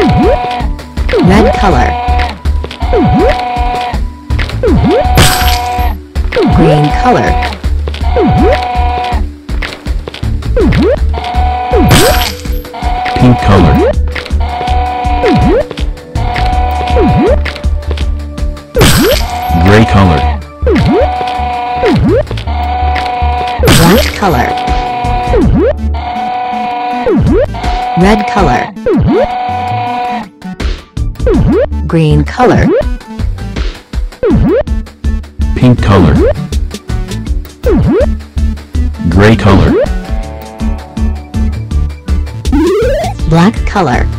Red color. Green color. Pink color. Gray color. Black color. Red color. Green color. Pink color. Gray color. Black color.